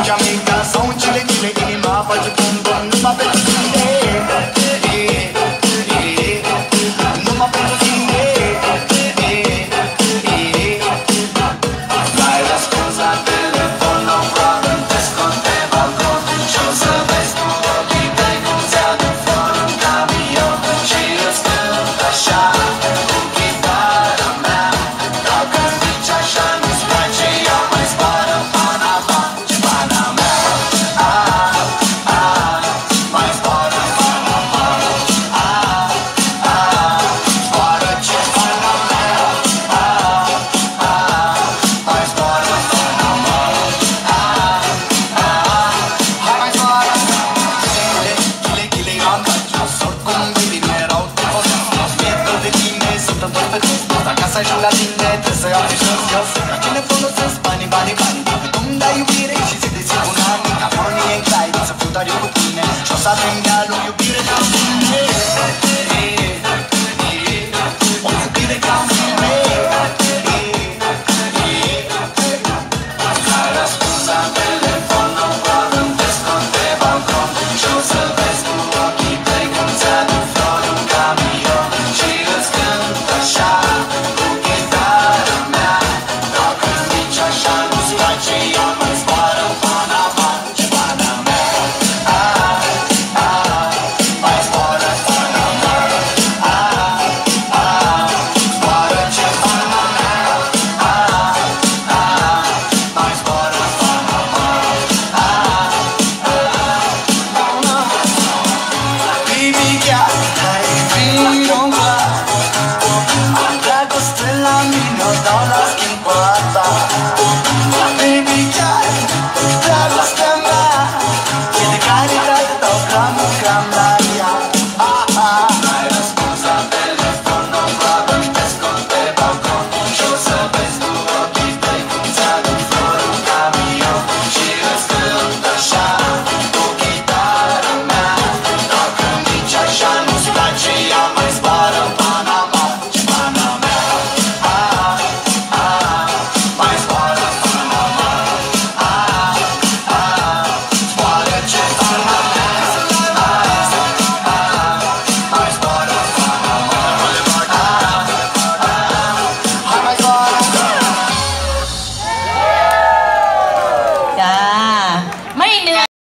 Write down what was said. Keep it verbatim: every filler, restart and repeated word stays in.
dragi amiga, sau în cile, cile, inima face bum bum, numai pentru tine. Numai pentru tine. Dai răspuns la telefon, no problem, te scot pe balcon și o să vezi cum ochii tăi cum se aduc flor în camion și îți cânt așa cu chitara mea. Dacă zici așa nu-ți place, ea mai zboară în Panama, ce Panama. Ah, ah, mai zboară în Panama. Ah, ah, zboară ce Panama. Ah, ah, mai zboară în Panama. Ah, ah, mai zboară. Chile, chile, chile, am dat jos, oricum baby nu erau de fost. N-o spietă de tine, sunt întorc pe toți. Dacă să ajung la tine, trebuie să iau de jos, jos. La ce ne folosesc banii, banii, banii? Cum dai iubire și zi de zi un an, ca Bonnie and Clyde, să fiu doar eu cu tine și o să avem